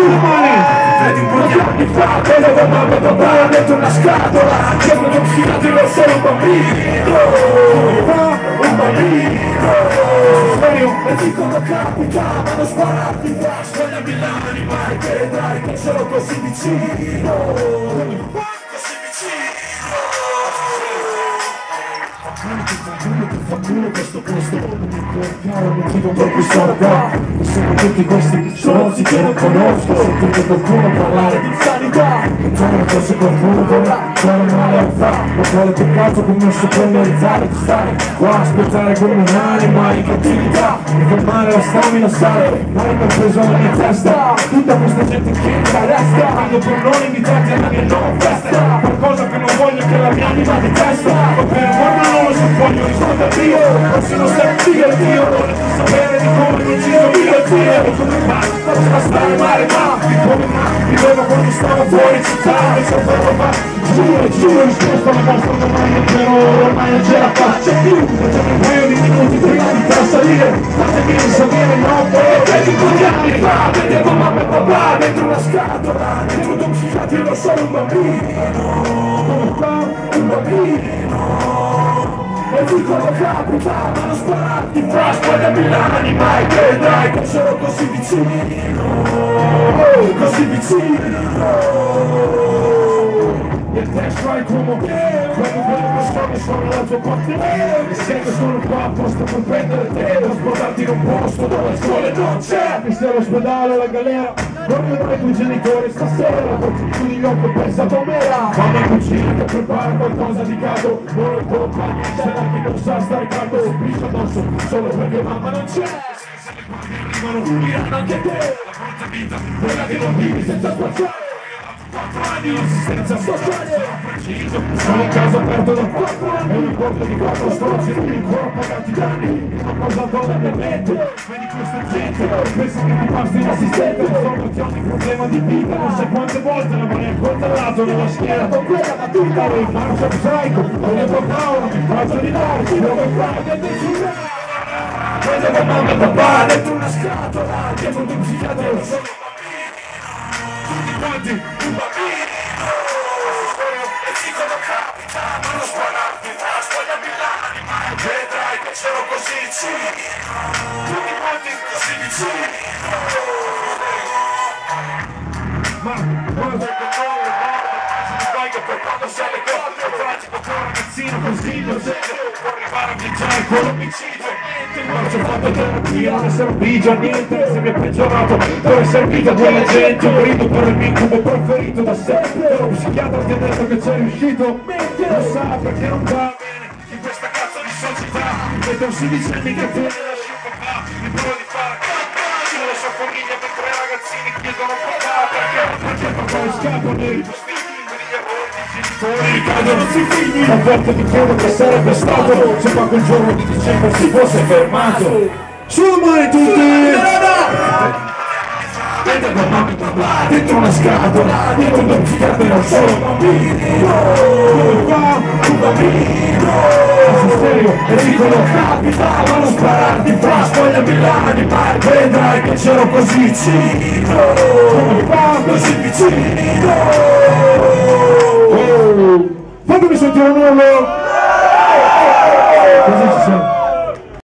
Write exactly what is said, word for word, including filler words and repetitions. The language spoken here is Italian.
le mani! Vedi un po' di anni fa, vedevo mamma e papà dentro una scatola, che non uscirati ero solo un bambino, un bambino. E di cosa capita, vanno sparati qua, svegliami l'anima e vedrai che sono così vicino, così vicino. Fa culo questo posto, il motivo per cui sono qua. Sono tutti questi stronzi che non conosco. Sentite qualcuno parlare di sanità, come fosse qualcuno vorrà fare male a fa. Ma quale peccato come non saper realizzare di stare qua a aspettare come un'anima in cattività. Mi fa male la stamina, sale, mai mi ha preso la mia testa. Tutta questa gente che mi resta, vedo per non invitati alla mia nuova festa. Qualcosa che non voglio che la mia anima detesta. Ma per amore non lo so, voglio rispondere io. Forse non sei figlio il Dio, vorrei sapere di come mi ucciso io il Dio. Ma basta stare male, ma di come ma vivevo quando stavo fuori città. E sapevo ma giuro, giuro, risposto alla vostra domanda, però ormai non ce la faccio più. Facciamo un paio di minuti prima di trasalire, fatemi risalire, no, e vedi quanti anni fa, vedevo mamma e papà dentro una scatola, dentro due psichiatri ero solo un bambino, come fa un bambino. E di cosa capita, vanno sparati fra, spogliami l'anima e vedrai che sono così vicino, oh, così vicino. E te sai come quando quelle persone sono la tua parte, e sai che sono qua apposta per prendere te, per portarti in un posto dove il sole non c'è. Mi sei all'ospedale, alla galera, dormi dai tuoi genitori stasera, poi chiudi gli occhi e pensa com'era. Mamma in cucina che prepara qualcosa di caldo, non lo compagni, c'è chi non sa stare caldo, spinge addosso, solo perché mamma non c'è. Se le guardie arrivano, diranno anche te, la brutta vita, quella che non vivi senza spacciare. quattro anni di assistenza sociale, sono preciso, sono in caso aperto da quattro anni, e un corpo di quattro stronzi non mi ancora pagati danni, ma cosa do la mia mente, vedi questa gente, pensa che ti basti un assistente, soluzioni un problema di vita, non sai quante volte l'avrei accoltellato nella schiena con quella matita, e in marcia psycho, con le tue paure, mi faccio di darci, dove fai che decide, vedevo mamma e papà dentro una scatola, dietro di un psichiatra ero solo tutti quanti un bambino, e di cosa capita, vanno sparati fra, spogliami l'anima e vedrai che c'ero così vicino, tutti quanti così vicino. Ma guarda che non le morte, se ti fai che per quando sei le cose, è tragico che un ragazzino così innocente può arrivare a vincere con l'omicidio. Ma ci ho fatto terapia, non è servito a niente, se mi è peggiorato, dove è servito a quella gente, un grido per il mio incubo preferito da sempre, lo psichiatra ti ha detto che c'è riuscito, mente, lo sa perché non va bene in questa cazzo di società, vedo un sedicenni che te ne lasci un papà, mi provo di fare campagna, la sua famiglia per tre ragazzini chiedono papà, perché, perché papà scappano i postini, gli errori di genitori ricadono sui figli, a volte mi chiedo che sarebbe stato se qua quel giorno di dicembre si fosse fermato. Sulle mani tutti! Vedevo mamma e papà dentro una scatola, dietro due psichiatri ero solo un bambino, come fa un bambino, sul serio, e dicono capita, vanno sparati fra, spogliami l'anima e vedrai che c'ero così vicino, come fa così vicino. Oh, fatemi sentire un urlo! Così ci siamo.